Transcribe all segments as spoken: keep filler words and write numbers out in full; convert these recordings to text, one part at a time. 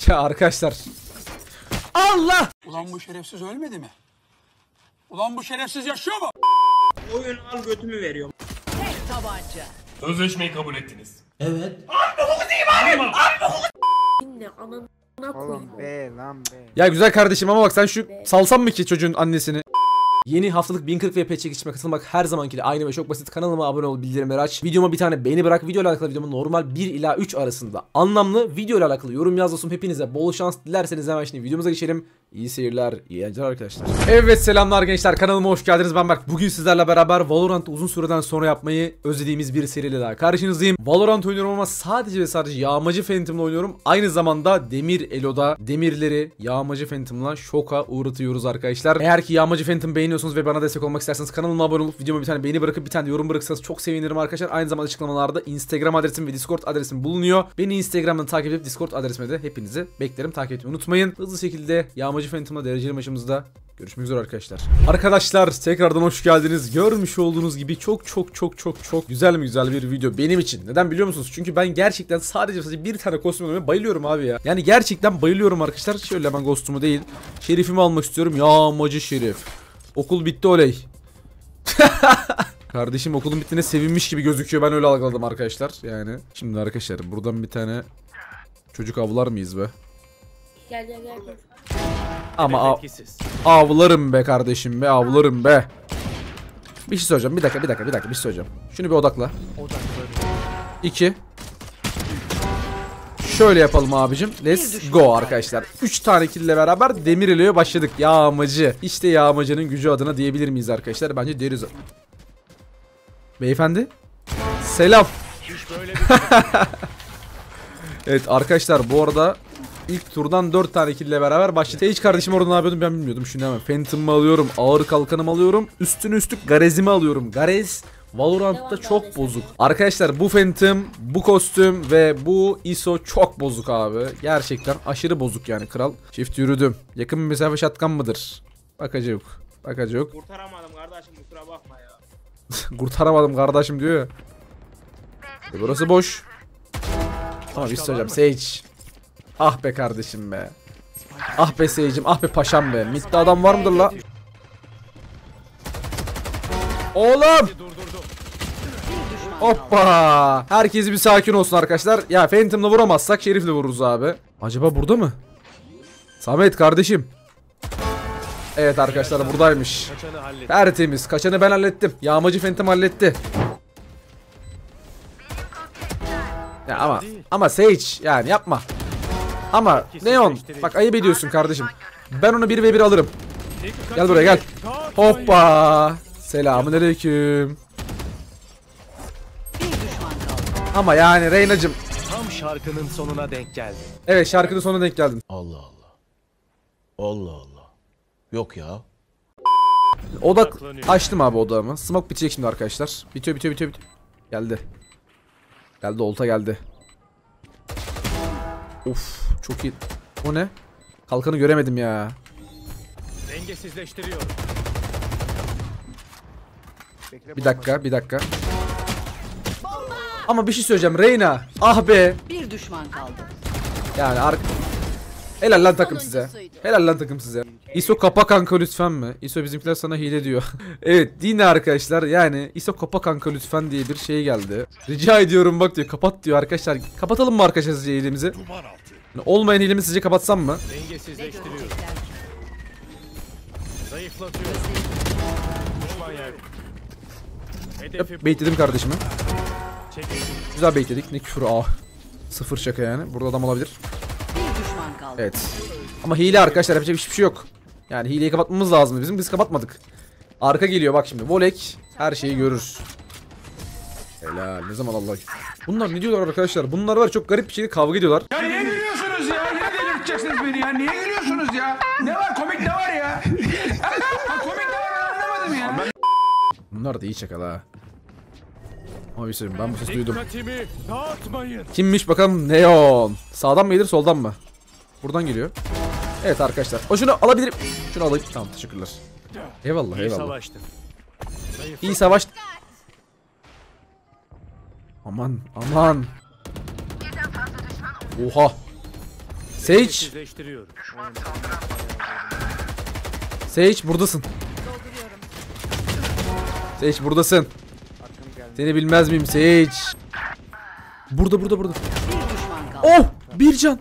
Ya arkadaşlar. Allah! Ulan bu şerefsiz ölmedi mi? Ulan bu şerefsiz yaşıyor mu? Oyun al götümü veriyorum. Tek tabanca. Sözleşmeyi kabul ettiniz. Evet. Yine ananına koyayım. Oğlum be lan be. Ya güzel kardeşim ama bak sen şu salsan mı ki çocuğun annesini? Yeni haftalık bin kırk V P çekişime katılmak her zamanki aynı ve çok basit. Kanalıma abone ol, bildirimleri aç. Videoma bir tane beğeni bırak. Video ile alakalı videomu normal bir ila üç arasında anlamlı video ile alakalı yorum yaz dostum. Hepinize bol şans dilerseniz hemen şimdi videomuza geçelim. İyi seyirler, iyi eğlenceler arkadaşlar. Evet selamlar gençler, kanalıma hoş geldiniz. Ben Berk. Bugün sizlerle beraber Valorant'ı uzun süreden sonra yapmayı özlediğimiz bir seriyle daha karşınızdayım. Valorant oynuyorum ama sadece ve sadece yağmacı Phantom'la oynuyorum. Aynı zamanda Demir Elo'da demirleri yağmacı Phantom'la şoka uğratıyoruz arkadaşlar. Eğer ki yağmacı Phantom beğeniyorsunuz ve bana destek olmak isterseniz kanalıma abone olup videoma bir tane beğeni bırakıp bir tane yorum bırakırsanız çok sevinirim arkadaşlar. Aynı zamanda açıklamalarda Instagram adresim ve Discord adresim bulunuyor. Beni Instagram'dan takip edip Discord adresime de hepinizi beklerim. Takip etmeyi unutmayın. Hızlı şekilde yağmacı Phantom'la dereceli maçımızda görüşmek üzere arkadaşlar. Arkadaşlar tekrardan hoş geldiniz. Görmüş olduğunuz gibi çok çok çok çok çok güzel mi güzel bir video benim için. Neden biliyor musunuz? Çünkü ben gerçekten sadece sadece bir tane kostüm almaya bayılıyorum abi ya. Yani gerçekten bayılıyorum arkadaşlar. Şöyle hemen kostümü değil. Şerifimi almak istiyorum. Yağmacı Şerif. Okul bitti oley. Kardeşim okulun bittiğine sevinmiş gibi gözüküyor. Ben öyle algıladım arkadaşlar. Yani şimdi arkadaşlar buradan bir tane çocuk avlar mıyız be? Gel gel gel. gel. Ama av avlarım be kardeşim be, avlarım be. Bir şey söyleyeceğim. Bir dakika, bir dakika, bir dakika bir şey söyleyeceğim. Şunu bir odakla. İki. Şöyle yapalım abicim. Let's go arkadaşlar. Üç tane kill ile beraber Demir Elo'ya başladık. Yağmacı. İşte yağmacının gücü adına diyebilir miyiz arkadaşlar? Bence deriz. Beyefendi. Selam. Evet arkadaşlar bu arada İlk turdan dört tane kill ile beraber başladı. Hiç kardeşim orada ne yapıyordum ben bilmiyordum. Şimdi hemen Phantom'ımı alıyorum, ağır kalkanımı alıyorum, üstüne üstlük Garez'imi alıyorum. Garez Valorant'ta çok bozuk. Arkadaşlar bu Phantom, bu kostüm ve bu I S O çok bozuk abi. Gerçekten aşırı bozuk yani kral. Çift yürüdüm. Yakın bir mesafe şatkan mıdır? Bakacak. Bakacak. Kurtaramadım kardeşim, kusura bakma ya. Kurtaramadım kardeşim diyor ya. E burası boş. Ama bir söyleyeceğim Sage. Ah be kardeşim be. Ah be Sage'im, ah be paşam be. Mid'de adam var mıdır la? Oğlum! Hoppa! Herkes bir sakin olsun arkadaşlar. Ya Phantom'la vuramazsak Şerif'le vururuz abi. Acaba burada mı? Samet kardeşim. Evet arkadaşlar buradaymış. Tertemiz. Kaçanı ben hallettim. Yağmacı Phantom halletti. Ya ama ama Sage yani yapma. Ama Neon bak ayıp ediyorsun kardeşim. Ben onu bir ve bir alırım. Gel buraya gel. Hoppa. Selamünaleyküm. Ama yani Reyna'cım. Tam şarkının sonuna denk geldi. Evet şarkının sonuna denk geldin. Allah Allah. Allah Allah. Yok ya. Odak açtım abi odağımı. Smoke bitecek şimdi arkadaşlar. Bitiyor bitiyor bitiyor bitiyor. Geldi. Geldi olta geldi. Of çok iyi. O ne? Kalkanı göremedim ya. Dengesizleştiriyor. Bir dakika bir dakika. Ama bir şey söyleyeceğim Reyna. Ah be. Bir düşman kaldı. Yani ark... Helal lan takım size. Helal lan takım size. I S O kapa kanka lütfen mi? I S O bizimkiler sana hile diyor. Evet yine arkadaşlar yani I S O kapa kanka lütfen diye bir şey geldi. Rica ediyorum bak diyor, kapat diyor arkadaşlar. Kapatalım mı arkadaşlar sizce hilemizi? Yani olmayan hilemi sizce kapatsam mı? Dengesizleştiriyor. Zayıflatıyor. Düşman yer. Hep baitledim kardeşimi. Güzel baitledik. Ne küfür ah. Sıfır şaka yani. Burada adam olabilir. Bir düşman kaldı. Evet. Ama hile arkadaşlar, yapacak hiçbir şey yok. Yani hileyi kapatmamız lazım bizim. Biz kapatmadık. Arka geliyor bak şimdi. Volek her şeyi görür. Helal. Ne zaman Allah. Bunlar ne diyorlar arkadaşlar? Bunlar var çok garip bir şekilde kavga ediyorlar. Ya niye gülüyorsunuz ya? Niye delirteceksiniz beni ya? Niye gülüyorsunuz ya? Ne var? Komik ne var ya? Komik ne var ben anlamadım ya. Bunlar da iyi çakal ha. Ama bir söyleyeyim, ben bu sesi duydum. Dikkatimi dağıtmayın. Kimmiş bakalım? Neon. Sağdan mı gelir soldan mı? Buradan geliyor. Evet arkadaşlar. O şunu alabilirim. Şunu alayım. Tamam teşekkürler. Eyvallah İyi eyvallah. savaştın. İyi savaş. Aman aman. Oha. Sage. Dengesizleştiriyorum. Sage buradasın. Sage buradasın. Seni bilmez miyim Sage? Burada burada burada. Bir düşman kaldı. Oh! Bir can.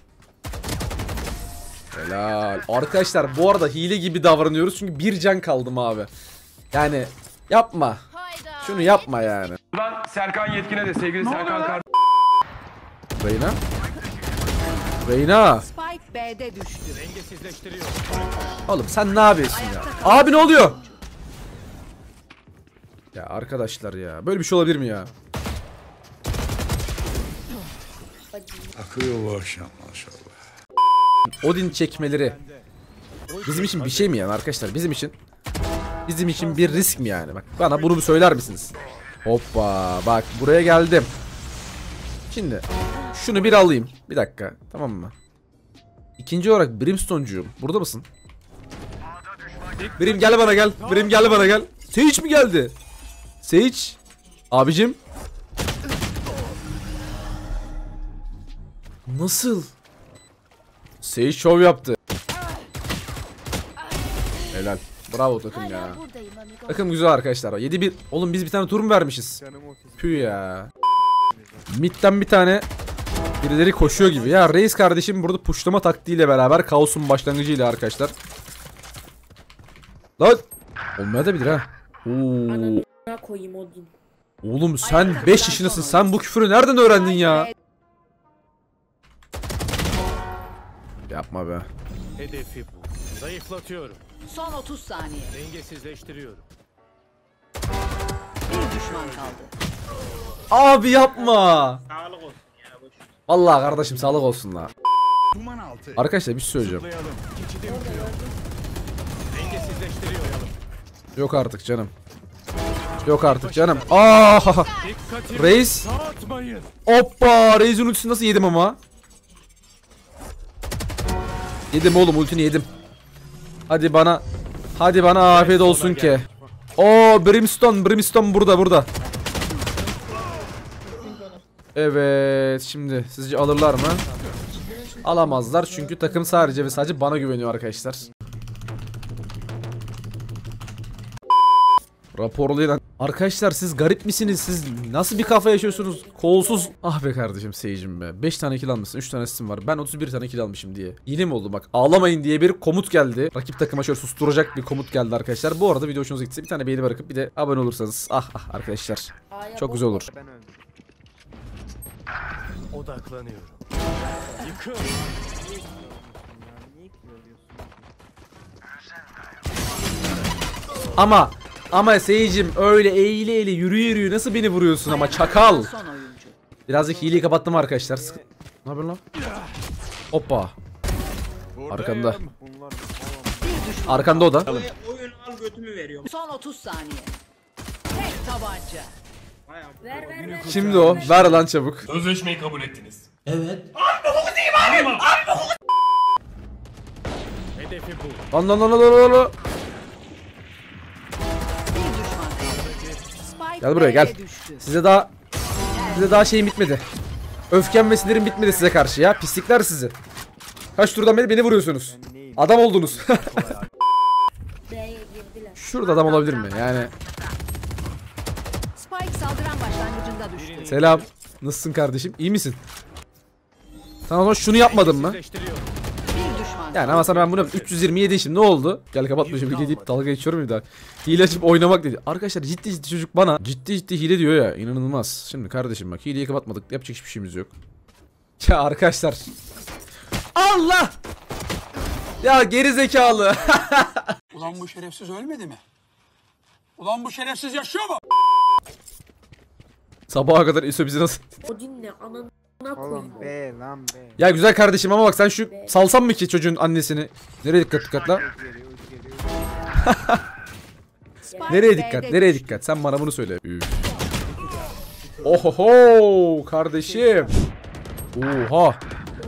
Helal. Arkadaşlar bu arada hile gibi davranıyoruz çünkü bir can kaldım abi. Yani yapma. Şunu yapma yani. Buradan Serkan Yetkin'e de sevgili Serkan kardeşim. Reyna. Reyna. Spike B'de düştü. Dengesizleştiriyorum. Oğlum sen ne yapıyorsun ya? Abi ne oluyor? Ya arkadaşlar ya. Böyle bir şey olabilir mi ya? Akıyor bu akşam maşallah. Odin çekmeleri bizim için bir şey mi yani arkadaşlar? Bizim için bizim için bir risk mi yani? Bak bana bunu bir söyler misiniz? Hoppa bak buraya geldim. Şimdi şunu bir alayım. Bir dakika tamam mı? İkinci olarak Brimstone'cuğum burada mısın? Brim gel bana gel. Brim gel bana gel. Sage mi geldi? Sage abicim. Nasıl? Sage şov yaptı. Helal. Bravo takım ya. Takım güzel arkadaşlar. yedi bir. Oğlum biz bir tane tur mu vermişiz? Püh ya. Mid'den bir tane birileri koşuyor gibi. Ya Reis kardeşim burada pushlama taktiğiyle beraber kaosun başlangıcıyla arkadaşlar. Lan olmayabilir ha. Oo. Ananı koyayım Odin. Oğlum sen beş yaşındasın. Sen bu küfürü nereden öğrendin ya? Yapma be. Hedefi bu. Zayıflatıyorum. Son otuz saniye. Dengesizleştiriyorum. Bir düşman kaldı. Abi yapma. Sağlık olsun ya boş. Vallahi kardeşim sağlık olsun la. Duman altı. Arkadaşlar bir şey söyleyeceğim. Zıplayalım. Geçidim diyor. Dengesizleştiriyorum. Yok artık canım. Yok artık canım. Aa! Dikkatimi Reis. dağıtmayın. Hoppa! Reis'in ultisini nasıl yedim ama? Yedim oğlum ultini yedim. Hadi bana. Hadi bana afiyet olsun ki. Oo Brimstone, Brimstone burada burada. Evet, şimdi sizce alırlar mı? Alamazlar çünkü takım sadece ve sadece bana güveniyor arkadaşlar. Raporlayın. Arkadaşlar siz garip misiniz? Siz nasıl bir kafa yaşıyorsunuz? Kolsuz. Ah be kardeşim Sage'im be. beş tane kill almışsın. üç tane assistim var. Ben otuz bir tane kill almışım diye. Yine mi oldu bak? Ağlamayın diye bir komut geldi. Rakip takıma şöyle susturacak bir komut geldi arkadaşlar. Bu arada video hoşunuza gitse bir tane beğeni bırakıp bir de abone olursanız. Ah ah arkadaşlar. Çok güzel olur. Odaklanıyorum. Yıkıl. Ama ama Sage'im öyle eğili eğili yürü yürü nasıl beni vuruyorsun ama çakal. Son oyuncu. Birazcık hileyi kapattım arkadaşlar. Sık- Ne yapıyorsun lan? Hoppa. Arkanda. Bir düşman. Arkanda o da. Oyun, oyun al götümü veriyorum. Son otuz saniye. Tek tabanca. Vay am- Ver ver ver. Şimdi o. Ver lan çabuk. Sözleşmeyi kabul ettiniz. Hedefi bu. Lan lan lan lan lan lan. Bir düşman kaldı. Spike Gel buraya, gel. B'de düştü. Size daha size daha şeyim bitmedi. Öfkem ve sinirim bitmedi size karşı ya. Pislikler sizi. Kaç turdan beri beni vuruyorsunuz. Adam oldunuz. B'ye girdiler. Şurada adam olabilir mi? Yani Spike saldıran başlangıcında düştü. selam. Nasılsın kardeşim? İyi misin? Sana o zaman şunu yapmadın mı? Dengesizleştiriyorum. Bir düşman Yani ama sana ben bunu üç yüz yirmi yedi şimdi ne oldu? Gel kapatma şimdi hile deyip dalga geçiyorum bir daha. Hile açıp oynamak dedi. Arkadaşlar ciddi ciddi çocuk bana ciddi ciddi hile diyor ya. İnanılmaz. Şimdi kardeşim bak hileyi kapatmadık. Yapacak hiçbir şeyimiz yok. Ya arkadaşlar. Allah! Ya geri zekalı. Ulan bu şerefsiz ölmedi mi? Ulan bu şerefsiz yaşıyor mu? Sabaha kadar İso bizi nasıl... Odin'le ananına koyayım. Be lan be. Ya güzel kardeşim ama bak sen şu salsan mı ki çocuğun annesini? Nereye dikkat dikkat la? Spike Nereye B'de dikkat? düştü. Nereye dikkat? Sen bana bunu söyle. Üf. Ohoho kardeşim. Oha.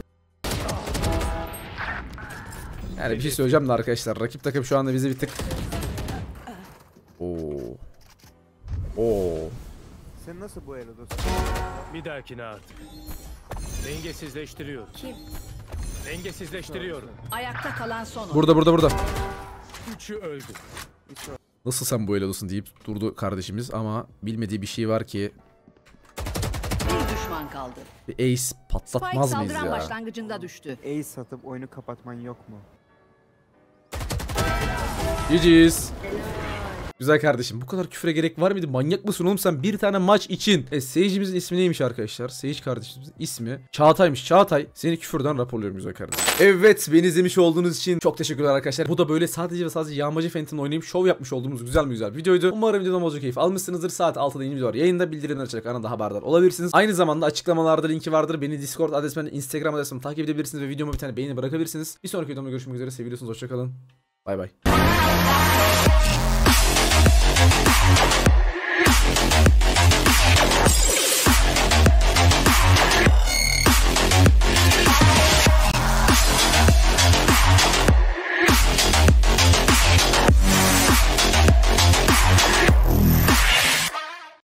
Yani bir şey söyleyeceğim de arkadaşlar. Rakip takım şu anda bizi bir tık... Oo. Oo. Sen nasıl bu ele dostum? Bir dahakine artık. Dengesizleştiriyorum. Kim? Dengesizleştiriyorum. Ayakta kalan son oyun. Burada burada burada. Üçü öldü. Nasıl sen bu el olursun deyip durdu kardeşimiz ama bilmediği bir şey var ki Bir düşman kaldı. bir ace Spike patlatmaz mıyız saldıran ya? başlangıcında düştü. Ace satıp oyunu kapatman yok mu? G G's. Güzel kardeşim, bu kadar küfre gerek var mıydı? Manyak mısın oğlum sen? Bir tane maç için. E, Sage'imizin ismi neymiş arkadaşlar? Sage kardeşimizin ismi Çağatay'mış. Çağatay, seni küfürden raporluyorum güzel kardeşim. Evet, beni izlemiş olduğunuz için çok teşekkürler arkadaşlar. Bu da böyle sadece ve sadece yağmacı Phantom'la oynayıp şov yapmış olduğumuz güzel mi güzel videoydu. Umarım videodan fazla keyif almışsınızdır. Saat altıda yeni video var. Yayında bildirimler açarak anında haberdar olabilirsiniz. Aynı zamanda açıklamalarda linki vardır. Beni Discord adresimden, Instagram adresimden takip edebilirsiniz ve videoma bir tane beğeni bırakabilirsiniz. Bir sonraki videomda görüşmek üzere. Seviyorsunuz. Hoşçakalın. Bay bay.